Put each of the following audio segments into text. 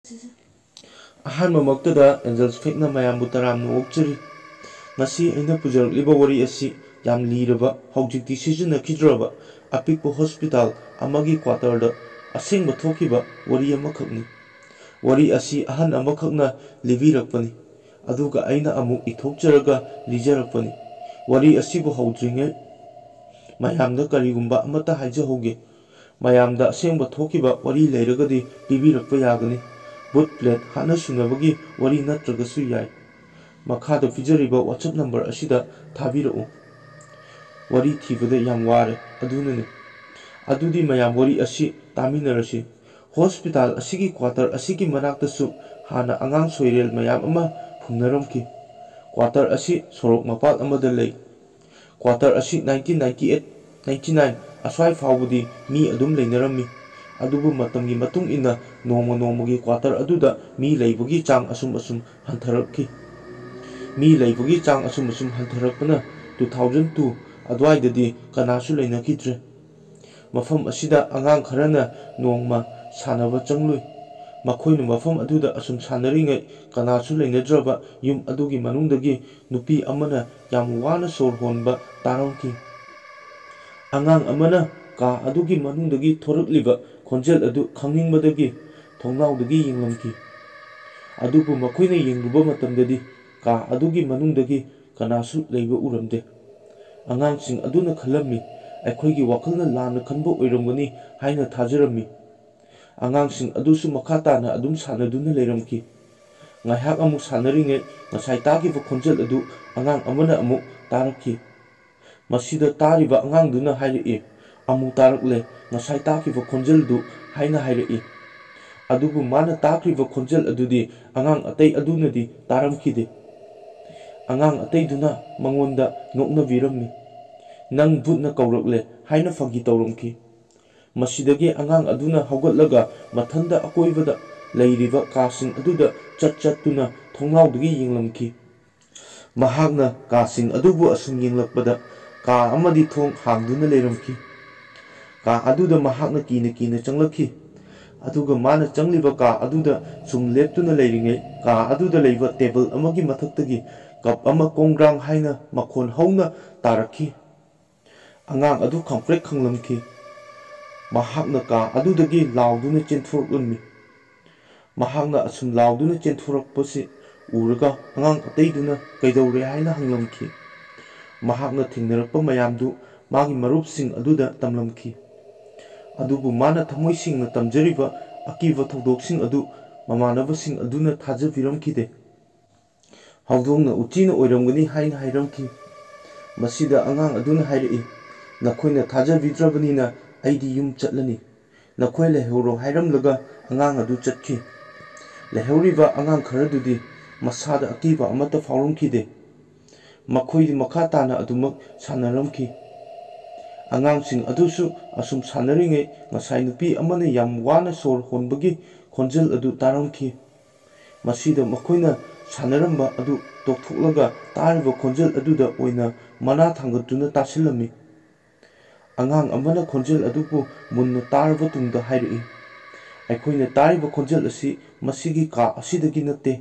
ꯑꯍꯥꯟꯕꯃꯛꯇꯗ Angeles ꯐꯦꯛꯅ ꯃꯌꯥꯝꯕꯨ ꯇꯔꯥꯝꯅ ꯑꯣꯛꯆꯔꯤ꯫ ꯉꯁꯤ ꯑꯩꯅ ꯄꯨꯖꯔꯛꯂꯤꯕ ꯋꯥꯔꯤ ꯑꯁꯤ ꯌꯥꯝ ꯂꯤꯔꯕ, ꯍꯧꯖꯤꯛꯇꯤ ꯁꯤꯖꯤꯟꯅꯈꯤꯗ꯭ꯔꯕ ꯑꯄꯤꯛꯄ ꯍꯣꯁꯄꯤꯇꯥꯜ ꯑꯃꯒꯤ ꯀ꯭ꯋꯥꯇꯔꯗ ꯑꯁꯦꯡꯕ ꯊꯣꯛꯈꯤꯕ ꯋꯥꯔꯤ ꯑꯃꯈꯛꯅꯤ꯫ ꯋꯥꯔꯤ ꯑꯁꯤ ꯑꯍꯟ ꯑꯃꯈꯛꯅ ꯂꯤꯕꯤꯔꯛꯄꯅꯤ, ꯑꯗꯨꯒ ꯑꯩꯅ ꯑꯃꯨꯛ ꯏꯊꯣꯛꯆꯔꯒ ꯂꯤꯖꯔꯛꯄꯅꯤ꯫ ꯋꯥꯔꯤ ꯑꯁꯤꯕꯨ ꯍꯧꯗ꯭ꯔꯤꯉꯩ ꯃꯌꯥꯝꯗ ꯀꯔꯤꯒꯨꯝꯕ ꯑꯃꯠꯇ ꯍꯥꯏꯖꯍꯧꯒꯦ꯫ ꯃꯌꯥꯝꯗ ꯑꯁꯦꯡꯕ ꯊꯣꯛꯈꯤꯕ ꯋꯥꯔꯤ ꯂꯩꯔꯒꯗꯤ ꯄꯤꯕꯤꯔꯛꯄ ꯌꯥꯒꯅꯤ꯫ ꯕꯨꯠ ꯄ꯭ꯂꯦꯠ ꯍꯥꯠꯅ ꯁꯨꯅꯕꯒꯤ ꯋꯥꯔꯤ ꯅꯠꯇ꯭ꯔꯒꯁꯨ ꯌꯥꯏ꯫ ꯃꯈꯥꯗ ꯄꯤꯖꯔꯤꯕ ꯋꯥꯆꯞ ꯅꯝꯕꯔ ꯑꯁꯤꯗ ꯊꯥꯕꯤꯔꯛꯎ꯫ ꯋꯥꯔꯤ ꯊꯤꯕꯗ ꯌꯥꯝ ꯋꯥꯔꯦ, ꯑꯗꯨꯅꯅꯤ꯫ ꯑꯗꯨꯗꯤ ꯃꯌꯥꯝ ꯋꯥꯔꯤ ꯑꯁꯤ ꯇꯥꯃꯤꯟꯅꯔꯁꯤ꯫ ꯍꯣꯁꯄꯤꯇꯥꯜ ꯑꯁꯤꯒꯤ ꯀ꯭ꯋꯥꯇꯔ ꯑꯁꯤꯒꯤ ꯃꯅꯥꯛꯇꯁꯨ ꯍꯥꯟꯅ ꯑꯉꯥꯡ ꯁꯣꯏꯔꯦꯜ ꯃꯌꯥꯝ ꯑꯃ ꯐꯨꯝꯅꯔꯝꯈꯤ꯫ ꯀ꯭ꯋꯥꯇꯔ ꯑꯁꯤ ꯁꯣꯔꯣꯛ ꯃꯄꯥꯜ ꯑꯃꯗ ꯂꯩ꯫ ꯀ꯭ꯋꯥꯇꯔ ꯑꯁꯤ 1998-99 ꯑꯁ꯭ꯋꯥꯏ ꯐꯥꯎꯕꯗꯤ ꯃꯤ ꯑꯗꯨꯝ ꯂꯩꯅꯔꯝꯃꯤ꯫ ꯑꯗꯨꯕꯨ ꯃꯇꯝꯒꯤ ꯃꯇꯨꯡ ꯏꯟꯅ ꯅꯣꯡꯃ ꯅꯣꯡꯃꯒꯤ ꯀ꯭ꯋꯥꯇꯔ ꯑꯗꯨꯗ ꯃꯤ ꯂꯩꯕꯒꯤ ꯆꯥꯡ ꯑꯁꯨꯝ ꯍꯟꯊꯔꯛꯈꯤ꯫ ꯃꯤ ꯂꯩꯕꯒꯤ ꯆꯥꯡ ꯑꯁꯨꯝ ꯍꯟꯊꯔꯛꯄꯅ 2002 ꯑꯗꯨꯋꯥꯏꯗꯗꯤ ꯀꯅꯥꯁꯨ ꯂꯩꯅꯈꯤꯗ꯭ꯔꯦ꯫ ꯃꯐꯝ ꯑꯁꯤꯗ ꯑꯉꯥꯡ ꯈꯔꯅ ꯅꯣꯡꯃ ꯁꯥꯟꯅꯕ ꯆꯪꯂꯨꯏ꯫ ꯃꯈꯣꯏꯅ ꯃꯐꯝ ꯑꯗꯨꯗ ꯑꯁꯨꯝ ꯁꯥꯟꯅꯔꯤꯉꯩ ꯀꯅꯥꯁꯨ ꯂꯩꯅꯗ꯭ꯔꯕ ꯌꯨꯝ ꯑꯗꯨꯒꯤ ꯃꯅꯨꯡꯗꯒꯤ ꯅꯨꯄꯤ ꯑꯃꯅ ꯌꯥꯝ ꯋꯥꯅ ꯁꯣꯔ ꯍꯣꯟꯕ ꯇꯥꯔꯝꯈꯤ꯫ ꯑꯉꯥꯡ ꯑꯃꯅ ꯀꯥ ꯑꯗꯨꯒꯤ ꯃꯅꯨꯡꯗꯒꯤ ꯊꯣꯔꯛꯂꯤꯕ ꯈꯣꯟꯖꯦꯜ ꯑꯗꯨ ꯈꯪꯅꯤꯡꯕꯗꯒꯤ ꯊꯣꯡꯅꯥꯎꯗꯒꯤ ꯌꯦꯡꯂꯝꯈꯤ꯫ ꯑꯗꯨꯕꯨ ꯃꯈꯣꯏꯅ ꯌꯦꯡꯂꯨꯕ ꯃꯇꯝꯗꯗꯤ ꯀꯥ ꯑꯗꯨꯒꯤ ꯃꯅꯨꯡꯗꯒꯤ ꯀꯅꯥꯁꯨ ꯂꯩꯕ ꯎꯔꯝꯗꯦ꯫ ꯑꯉꯥꯡꯁꯤꯡ ꯑꯗꯨꯅ ꯈꯜꯂꯝꯃꯤ, ꯑꯩꯈꯣꯏꯒꯤ ꯋꯥꯈꯜꯅ ꯂꯥꯟꯅ ꯈꯟꯕ ꯑꯣꯏꯔꯝꯒꯅꯤ ꯍꯥꯏꯅ ꯊꯥꯖꯔꯝꯃꯤ꯫ ꯑꯉꯥꯡꯁꯤꯡ ꯑꯗꯨꯁꯨ ꯃꯈꯥ ꯇꯥꯅ ꯑꯗꯨꯝ ꯁꯥꯟꯅꯗꯨꯅ ꯂꯩꯔꯝꯈꯤ꯫ ꯉꯥꯏꯍꯥꯛ ꯑꯃꯨꯛ ꯁꯥꯟꯅꯔꯤꯉꯩ ꯉꯁꯥꯏ ꯇꯥꯈꯤꯕ ꯈꯣꯟꯖꯦꯜ ꯑꯗꯨ ꯑꯉꯥꯡ ꯑꯃꯅ ꯑꯃꯨꯛ ꯇꯥꯔꯛꯈꯤ꯫ ꯃꯁꯤꯗ ꯇꯥꯔꯤꯕ ꯑꯉꯥꯡꯗꯨꯅ ꯍꯥꯏꯔꯛꯏ, "ꯑꯃꯨꯛ ꯇꯥꯔꯛꯂꯦ, ꯉꯁꯥꯏ ꯇꯥꯈꯤꯕ ꯈꯣꯟꯖꯦꯜꯗꯨ" ꯍꯥꯏꯅ ꯍꯥꯏꯔꯛꯏ꯫ ꯑꯗꯨꯕꯨ ꯃꯥꯅ ꯇꯥꯈ꯭ꯔꯤꯕ ꯈꯣꯟꯖꯦꯜ ꯑꯗꯨꯗꯤ ꯑꯉꯥꯡ ꯑꯇꯩ ꯑꯗꯨꯅꯗꯤ ꯇꯥꯔꯝꯈꯤꯗꯦ꯫ ꯑꯉꯥꯡ ꯑꯇꯩꯗꯨꯅ ꯃꯉꯣꯟꯗ ꯅꯣꯛꯅꯕꯤꯔꯝꯃꯤ꯫ "ꯅꯪ ꯚꯨꯠꯅ ꯀꯧꯔꯛꯂꯦ" ꯍꯥꯏꯅ ꯐꯥꯒꯤ ꯇꯧꯔꯝꯈꯤ꯫ ꯃꯁꯤꯗꯒꯤ ꯑꯉꯥꯡ ꯑꯗꯨꯅ ꯍꯧꯒꯠꯂꯒ ꯃꯊꯟꯗ ꯑꯀꯣꯏꯕꯗ ꯂꯩꯔꯤꯕ ꯀꯥꯁꯤꯡ ꯑꯗꯨꯗ ꯆꯠꯇꯨꯅ ꯊꯣꯡꯅꯥꯎꯗꯒꯤ ꯌꯦꯡꯂꯝꯈꯤ꯫ ꯃꯍꯥꯛꯅ ꯀꯥꯁꯤꯡ ꯑꯗꯨꯕꯨ ꯑꯁꯨꯝ ꯌꯦꯡꯂꯛꯄꯗ ꯀꯥ ꯑꯃꯗꯤ ꯊꯣꯡ ꯍꯥꯡꯗꯨꯅ ꯂꯩꯔꯝꯈꯤ꯫ ꯀꯥ ꯑꯗꯨꯗ ꯃꯍꯥꯛꯅ ꯀꯤꯅ ꯆꯪꯂꯛꯈꯤ꯫ ꯑꯗꯨꯒ ꯃꯥꯅ ꯆꯪꯂꯤꯕ ꯀꯥ ꯑꯗꯨꯗ ꯁꯨꯝ ꯂꯦꯞꯇꯨꯅ ꯂꯩꯔꯤꯉꯩ ꯀꯥ ꯑꯗꯨꯗ ꯂꯩꯕ ꯇꯦꯕꯜ ꯑꯃꯒꯤ ꯃꯊꯛꯇꯒꯤ ꯀꯞ ꯑꯃ ꯀꯣꯡꯒ꯭ꯔꯥꯡ ꯍꯥꯏꯅ ꯃꯈꯣꯟ ꯍꯧꯅ ꯇꯥꯔꯛꯈꯤ꯫ ꯑꯉꯥꯡ ꯑꯗꯨ ꯈꯪꯄ꯭ꯔꯦꯛ ꯈꯪꯂꯝꯈꯤ꯫ ꯃꯍꯥꯛꯅ ꯀꯥ ꯑꯗꯨꯗꯒꯤ ꯂꯥꯎꯗꯨꯅ ꯆꯦꯟꯊꯣꯔꯛꯂꯝꯃꯤ꯫ ꯃꯍꯥꯛꯅ ꯑꯁꯨꯝ ꯂꯥꯎꯗꯨꯅ ꯆꯦꯟꯊꯣꯔꯛꯄꯁꯤ ꯎꯔꯒ ꯑꯉꯥꯡ ꯑꯇꯩꯗꯨꯅ ꯀꯩꯗꯧꯔꯦ ꯍꯥꯏꯅ ꯍꯪꯂꯝꯈꯤ꯫ ꯃꯍꯥꯛꯅ ꯊꯦꯡꯅꯔꯛꯄ ꯃꯌꯥꯝꯗꯨ ꯃꯥꯒꯤ ꯃꯔꯨꯞꯁꯤꯡ ꯑꯗꯨꯗ ꯇꯝꯂꯝꯈꯤ꯫ ꯑꯗꯨꯕꯨ ꯃꯥꯅ ꯊꯃꯣꯏ ꯁꯦꯡꯅ ꯇꯝꯖꯔꯤꯕ ꯑꯀꯤꯕ ꯊꯧꯗꯣꯛꯁꯤꯡ ꯑꯗꯨ ꯃꯃꯥꯟꯅꯕꯁꯤꯡ ꯑꯗꯨꯅ ꯊꯥꯖꯕꯤꯔꯝꯈꯤꯗꯦ꯫ ꯍꯧꯗꯣꯡꯅ ꯎꯆꯤꯅ ꯑꯣꯏꯔꯝꯒꯅꯤ ꯍꯥꯏꯅ ꯍꯥꯏꯔꯝꯈꯤ꯫ ꯃꯁꯤꯗ ꯑꯉꯥꯡ ꯑꯗꯨꯅ ꯍꯥꯏꯔꯛꯏ, "ꯅꯈꯣꯏꯅ ꯊꯥꯖꯕꯤꯗ꯭ꯔꯕꯅꯤꯅ ꯑꯩꯗꯤ ꯌꯨꯝ ꯆꯠꯂꯅꯤ"꯫ "ꯅꯈꯣꯏ ꯂꯩꯍꯧꯔꯣ" ꯍꯥꯏꯔꯝꯂꯒ ꯑꯉꯥꯡ ꯑꯗꯨ ꯆꯠꯈꯤ꯫ ꯂꯩꯍꯧꯔꯤꯕ ꯑꯉꯥꯡ ꯈꯔꯗꯨꯗꯤ ꯃꯁꯥꯗ ꯑꯀꯤꯕ ꯑꯃꯠꯇ ꯐꯥꯎꯔꯝꯈꯤꯗꯦ꯫ ꯃꯈꯣꯏꯗꯤ ꯃꯈꯥ ꯇꯥꯅ ꯑꯗꯨꯃꯛ ꯁꯥꯟꯅꯔꯝꯈꯤ꯫ ꯑꯉꯥꯡꯁꯤꯡ ꯑꯗꯨꯁꯨ ꯑꯁꯨꯝ ꯁꯥꯟꯅꯔꯤꯉꯩ ꯉꯁꯥꯏ ꯅꯨꯄꯤ ꯑꯃꯅ ꯌꯥꯝ ꯋꯥꯅ ꯁꯣꯔ ꯍꯣꯟꯕꯒꯤ ꯈꯣꯟꯖꯦꯜ ꯑꯗꯨ ꯇꯥꯔꯝꯈꯤ꯫ ꯃꯁꯤꯗ ꯃꯈꯣꯏꯅ ꯁꯥꯟꯅꯔꯝꯕ ꯑꯗꯨ ꯇꯣꯛꯊꯣꯛꯂꯒ ꯇꯥꯔꯤꯕ ꯈꯣꯟꯖꯦꯜ ꯑꯗꯨꯗ ꯑꯣꯏꯅ ꯃꯅꯥ ꯊꯥꯡꯒꯠꯇꯨꯅ ꯇꯥꯁꯤꯜꯂꯝꯃꯤ꯫ ꯑꯉꯥꯡ ꯑꯃꯅ ꯈꯣꯟꯖꯦꯜ ꯑꯗꯨꯕꯨ ꯃꯨꯟꯅ ꯇꯥꯔꯕ ꯇꯨꯡꯗ ꯍꯥꯏꯔꯛꯏ, "ꯑꯩꯈꯣꯏꯅ ꯇꯥꯔꯤꯕ ꯈꯣꯟꯖꯦꯜ ꯑꯁꯤ ꯃꯁꯤꯒꯤ ꯀꯥ ꯑꯁꯤꯗꯒꯤ ꯅꯠꯇꯦ,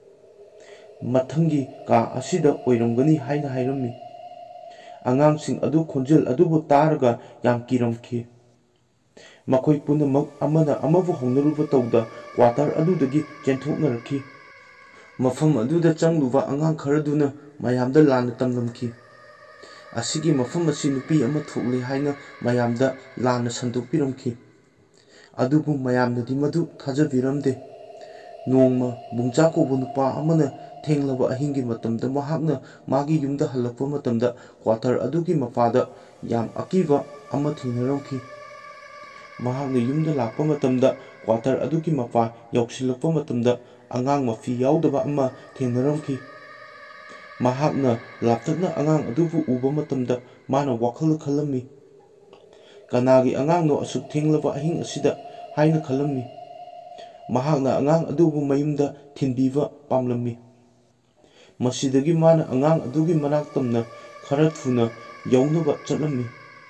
ꯃꯊꯪꯒꯤ ꯀꯥ ꯑꯁꯤꯗ ꯑꯣꯏꯔꯝꯒꯅꯤ" ꯍꯥꯏꯅ ꯍꯥꯏꯔꯝꯃꯤ꯫ ꯑꯉꯥꯡꯁꯤꯡ ꯑꯗꯨ ꯈꯣꯟꯖꯦꯜ ꯑꯗꯨꯕꯨ ꯇꯥꯔꯒ ꯌꯥꯝ ꯀꯤꯔꯝꯈꯤ꯫ ꯃꯈꯣꯏ ꯄꯨꯝꯅꯃꯛ ꯑꯃꯅ ꯑꯃꯕꯨ ꯍꯧꯅꯔꯨꯕ ꯇꯧꯗ ꯀ꯭ꯋꯥꯇꯔ ꯑꯗꯨꯗꯒꯤ ꯆꯦꯟꯊꯣꯛꯅꯔꯛꯈꯤ꯫ ꯃꯐꯝ ꯑꯗꯨꯗ ꯆꯪꯂꯨꯕ ꯑꯉꯥꯡ ꯈꯔꯗꯨꯅ ꯃꯌꯥꯝꯗ ꯂꯥꯟꯅ ꯇꯝꯂꯝꯈꯤ꯫ ꯑꯁꯤꯒꯤ ꯃꯐꯝ ꯑꯁꯤ ꯅꯨꯄꯤ ꯑꯃ ꯊꯣꯛꯂꯦ ꯍꯥꯏꯅ ꯃꯌꯥꯝꯗ ꯂꯥꯟꯅ ꯁꯟꯗꯣꯛꯄꯤꯔꯝꯈꯤ꯫ ꯑꯗꯨꯕꯨ ꯃꯌꯥꯝꯅꯗꯤ ꯃꯗꯨ ꯊꯥꯖꯕꯤꯔꯝꯗꯦ꯫ ꯅꯣꯡꯃ ꯕꯨꯡꯆꯥ ꯀꯧꯕ ꯅꯨꯄꯥ ꯑꯃꯅ ꯊꯦꯡꯂꯕ ꯑꯍꯤꯡꯒꯤ ꯃꯇꯝꯗ ꯃꯍꯥꯛꯅ ꯃꯥꯒꯤ ꯌꯨꯝꯗ ꯍꯜꯂꯛꯄ ꯃꯇꯝꯗ ꯀ꯭ꯋꯥꯇꯔ ꯑꯗꯨꯒꯤ ꯃꯄꯥꯗ ꯌꯥꯝ ꯑꯀꯤꯕ ꯑꯃ ꯊꯦꯡꯅꯔꯝꯈꯤ꯫ ꯃꯍꯥꯛꯅ ꯌꯨꯝꯗ ꯂꯥꯛꯄ ꯃꯇꯝꯗ ꯀ꯭ꯋꯥꯇꯔ ꯑꯗꯨꯒꯤ ꯃꯄꯥ ꯌꯧꯁꯤꯜꯂꯛꯄ ꯃꯇꯝꯗ ꯑꯉꯥꯡ ꯃꯐꯤ ꯌꯥꯎꯗꯕ ꯑꯃ ꯊꯦꯡꯅꯔꯝꯈꯤ꯫ ꯃꯍꯥꯛꯅ ꯂꯥꯞꯇꯛꯅ ꯑꯉꯥꯡ ꯑꯗꯨꯕꯨ ꯎꯕ ꯃꯇꯝꯗ ꯃꯥꯅ ꯋꯥꯈꯜꯗ ꯈꯜꯂꯝꯃꯤ, "ꯀꯅꯥꯒꯤ ꯑꯉꯥꯡꯅꯣ ꯑꯁꯨꯛ ꯊꯦꯡꯂꯕ ꯑꯍꯤꯡ ꯑꯁꯤꯗ" ꯍꯥꯏꯅ ꯈꯜꯂꯝꯃꯤ꯫ ꯃꯍꯥꯛꯅ ꯑꯉꯥꯡ ꯑꯗꯨꯕꯨ ꯃꯌꯨꯝꯗ ꯊꯤꯟꯕꯤꯕ ꯄꯥꯝꯂꯝꯃꯤ꯫ ꯃꯁꯤꯗꯒꯤ ꯃꯥꯅ ꯑꯉꯥꯡ ꯑꯗꯨꯒꯤ ꯃꯅꯥꯛ ꯇꯝꯅ ꯈꯔ ꯊꯨꯅ ꯌꯧꯅꯕ ꯆꯠꯂꯝꯃꯤ꯫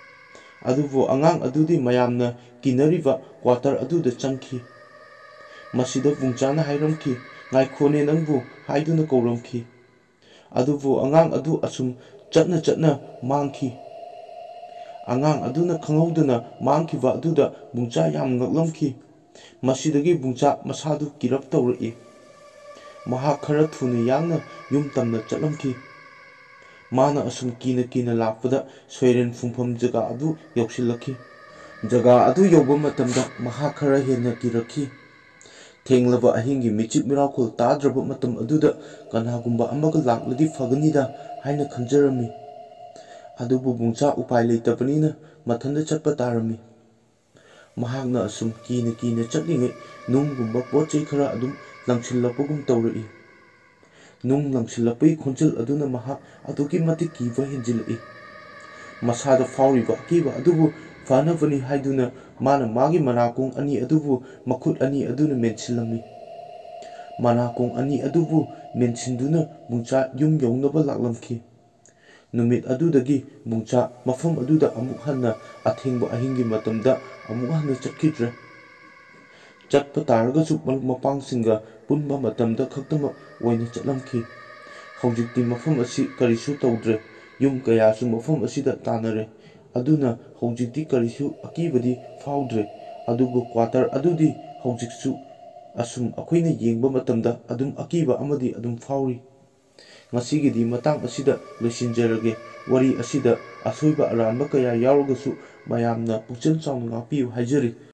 ꯑꯗꯨꯕꯨ ꯑꯉꯥꯡ ꯑꯗꯨꯗꯤ ꯃꯌꯥꯝꯅ ꯀꯤꯅꯔꯤꯕ ꯀ꯭ꯋꯥꯇꯔ ꯑꯗꯨꯗ ꯆꯪꯈꯤ꯫ ꯃꯁꯤꯗ ꯕꯨꯡꯆꯥꯅ ꯍꯥꯏꯔꯝꯈꯤ, ꯉꯥꯏꯈꯣꯅꯦ ꯅꯪꯕꯨ ꯍꯥꯏꯗꯨꯅ ꯀꯧꯔꯝꯈꯤ꯫ ꯑꯗꯨꯕꯨ ꯑꯉꯥꯡ ꯑꯗꯨ ꯑꯁꯨꯝ ꯆꯠꯅ ꯆꯠꯅ ꯃꯥꯡꯈꯤ꯫ ꯑꯉꯥꯡ ꯑꯗꯨꯅ ꯈꯪꯍꯧꯗꯅ ꯃꯥꯡꯈꯤꯕ ꯑꯗꯨꯗ ꯕꯨꯡꯆꯥ ꯌꯥꯝ ꯉꯛꯂꯝꯈꯤ꯫ ꯃꯁꯤꯗꯒꯤ ꯕꯨꯡꯆꯥ ꯃꯁꯥꯗꯨ ꯀꯤꯔꯞ ꯇꯧꯔꯛꯏ꯫ ꯃꯍꯥꯛ ꯈꯔ ꯊꯨꯅ ꯌꯥꯡꯅ ꯌꯨꯝ ꯇꯝꯅ ꯆꯠꯂꯝꯈꯤ꯫ ꯃꯥꯅ ꯑꯁꯨꯝ ꯀꯤꯅ ꯀꯤꯅ ꯂꯥꯛꯄꯗ ꯁꯣꯏꯔꯦꯟ ꯐꯨꯝꯐꯝ ꯖꯒꯥ ꯑꯗꯨ ꯌꯧꯁꯤꯜꯂꯛꯈꯤ꯫ ꯖꯒꯥ ꯑꯗꯨ ꯌꯧꯕ ꯃꯇꯝꯗ ꯃꯍꯥꯛ ꯈꯔ ꯍꯦꯟꯅ ꯀꯤꯔꯛꯈꯤ꯫ ꯊꯦꯡꯂꯕ ꯑꯍꯤꯡꯒꯤ ꯃꯤꯆꯤꯛ ꯃꯤꯔꯥꯎꯈꯣꯜ ꯇꯥꯗ꯭ꯔꯕ ꯃꯇꯝ ꯑꯗꯨꯗ ꯀꯅꯥꯒꯨꯝꯕ ꯑꯃꯒ ꯂꯥꯛꯂꯗꯤ ꯐꯒꯅꯤꯗ ꯍꯥꯏꯅ ꯈꯟꯖꯔꯝꯃꯤ꯫ ꯑꯗꯨꯕꯨ ꯕꯨꯡꯆꯥ ꯎꯄꯥꯏ ꯂꯩꯇꯕꯅꯤꯅ ꯃꯊꯟꯇ ꯆꯠꯄ ꯇꯥꯔꯝꯃꯤ꯫ ꯃꯍꯥꯛꯅ ꯑꯁꯨꯝ ꯀꯤꯅ ꯀꯤꯅ ꯆꯠꯂꯤꯉꯩ ꯅꯨꯡꯒꯨꯝꯕ ꯄꯣꯠ ꯆꯩ ꯈꯔ ꯑꯗꯨꯝ ꯂꯪꯁꯤꯜꯂꯛꯄꯒꯨꯝ ꯇꯧꯔꯛꯏ꯫ ꯅꯨꯡ ꯂꯪꯁꯤꯜꯂꯛꯄꯒꯤ ꯈꯣꯟꯖꯦꯜ ꯑꯗꯨꯅ ꯃꯍꯥꯛ ꯑꯗꯨꯛꯀꯤ ꯃꯇꯤꯛ ꯀꯤꯕ ꯍꯦꯟꯖꯤꯜꯂꯛꯏ꯫ ꯃꯁꯥꯗ ꯐꯥꯎꯔꯤꯕ ꯑꯀꯤꯕ ꯑꯗꯨꯕꯨ ꯐꯅꯕꯅꯤ ꯍꯥꯏꯗꯨꯅ ꯃꯥꯅ ꯃꯥꯒꯤ ꯃꯅꯥꯀꯣꯡ ꯑꯅꯤ ꯑꯗꯨꯕꯨ ꯃꯈꯨꯠ ꯑꯅꯤ ꯑꯗꯨꯅ ꯃꯦꯟꯁꯤꯜꯂꯝꯃꯤ꯫ ꯃꯅꯥꯀꯣꯡ ꯑꯅꯤ ꯑꯗꯨꯕꯨ ꯃꯦꯟꯁꯤꯟꯗꯨꯅ ꯕꯨꯡꯆꯥ ꯌꯨꯝ ꯌꯧꯅꯕ ꯂꯥꯛꯂꯝꯈꯤ꯫ ꯅꯨꯃꯤꯠ ꯑꯗꯨꯗꯒꯤ ꯕꯨꯡꯆꯥ ꯃꯐꯝ ꯑꯗꯨꯗ ꯑꯃꯨꯛ ꯍꯟꯅ ꯑꯊꯦꯡꯕ ꯑꯍꯤꯡꯒꯤ ꯃꯇꯝꯗ ꯑꯃꯨꯛ ꯍꯟꯅ ꯆꯠꯈꯤꯗ꯭ꯔꯦ꯫ ꯆꯠꯄ ꯇꯥꯔꯒꯁꯨ ꯃꯔꯨꯞ ꯃꯄꯥꯡꯁꯤꯡꯒ ꯄꯨꯟꯕ ꯃꯇꯝꯗ ꯈꯛꯇꯃꯛ ꯑꯣꯏꯅ ꯆꯠꯂꯝꯈꯤ꯫ ꯍꯧꯖꯤꯛꯇꯤ ꯃꯐꯝ ꯑꯁꯤ ꯀꯔꯤꯁꯨ ꯇꯧꯗ꯭ꯔꯦ꯫ ꯌꯨꯝ ꯀꯌꯥꯁꯨ ꯃꯐꯝ ꯑꯁꯤꯗ ꯇꯥꯟꯅꯔꯦ꯫ ꯑꯗꯨꯅ ꯍꯧꯖꯤꯛꯇꯤ ꯀꯔꯤꯁꯨ ꯑꯀꯤꯕꯗꯤ ꯐꯥꯎꯗ꯭ꯔꯦ꯫ ꯑꯗꯨꯕꯨ ꯀ꯭ꯋꯥꯇꯔ ꯑꯗꯨꯗꯤ ꯍꯧꯖꯤꯛꯁꯨ ꯑꯁꯨꯝ ꯑꯩꯈꯣꯏꯅ ꯌꯦꯡꯕ ꯃꯇꯝꯗ ꯑꯗꯨꯝ ꯑꯀꯤꯕ ꯑꯃꯗꯤ ꯑꯗꯨꯝ ꯐꯥꯎꯔꯤ꯫ ꯉꯁꯤꯒꯤꯗꯤ ꯃꯇꯥꯡ ꯑꯁꯤꯗ ꯂꯣꯏꯁꯤꯟꯖꯔꯒꯦ꯫ ꯋꯥꯔꯤ ꯑꯁꯤꯗ ꯑꯁꯣꯏꯕ ꯑꯔꯥꯟꯕ ꯀꯌꯥ ꯌꯥꯎꯔꯒꯁꯨ ꯃꯌꯥꯝꯅ ꯄꯨꯛꯆꯦꯜ ꯆꯥꯎꯅ ꯉꯥꯛꯄꯤꯌꯨ ꯍꯥꯏꯖꯔꯤ꯫